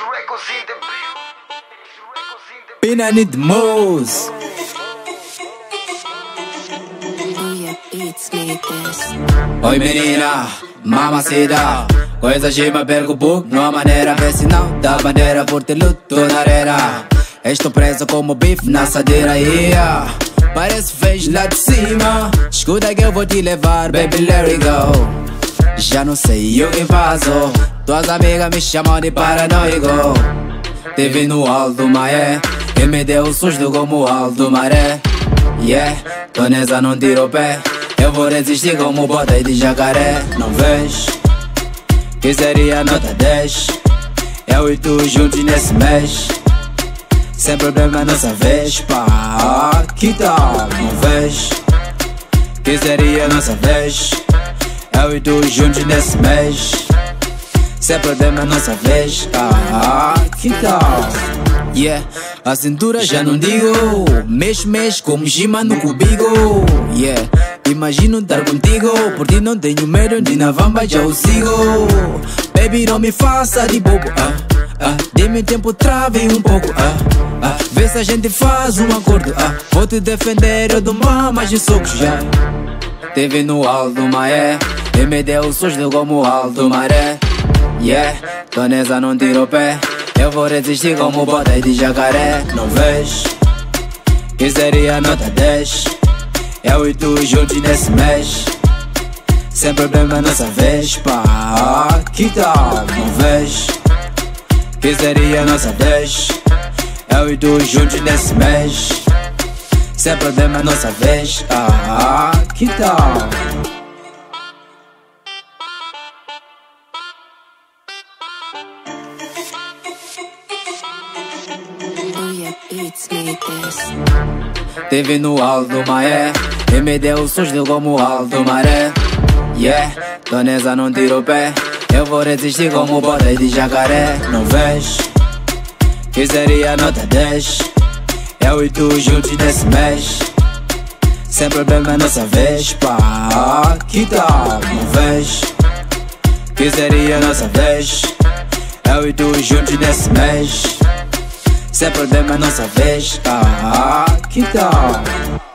Pina need moves. Oi menina, mamacita, coisa chima perco pouco, não há maneira, vê se não dá bandeira por ter luto na areia. Estou preso como bife na assadeira, yeah. Parece fez lá de cima. Escuta que eu vou te levar, baby, let it go. Já não sei o que faço, tuas amigas me chamam de paranoico. Te vi no alto maé e me deu um susto como o alto maré. Yeah, tô nessa, não tiro o pé. Eu vou resistir como bota de jacaré. Não vês que seria nota 10? Eu e tu juntos nesse mês, sem problema nossa vez, pá. Que tal? Não vês que seria nossa vez? Eu e tu juntos nesse mês, sem problema nossa vez, que tal? Yeah, a cintura já não digo, mexe como gima no cubico. Yeah, imagino estar contigo, por ti não tenho medo, de na vamba já o sigo. Baby, não me faça de bobo, dê-me tempo, trave um pouco, vê se a gente faz um acordo, vou te defender, eu dou mamas de socos, já. Te vi no alto maé e me deu um susto como o alto maré. Yeah, tô nessa, não tiro o pé. Eu vou resistir como bota de jacaré. Não vês que seria nota 10? Eu e tu juntos nesse mês, sem problema nossa vez, pá. Que tal? Não vês que seria nossa vez? Eu e tu juntos nesse mês, sem problema nossa vez, que tal? Te vi no alto maé e me deu um susto como o alto maré. Yeah, tô nessa, não tiro o pé. Eu vou resistir como bota de jacaré. Não vês que seria nota 10? Eu e tu juntos nesse mês, sem problema nossa vez, pá. Que tal? Não vês que seria nossa vez? Eu e tu juntos nesse mês, sem problema nossa vez, que tal?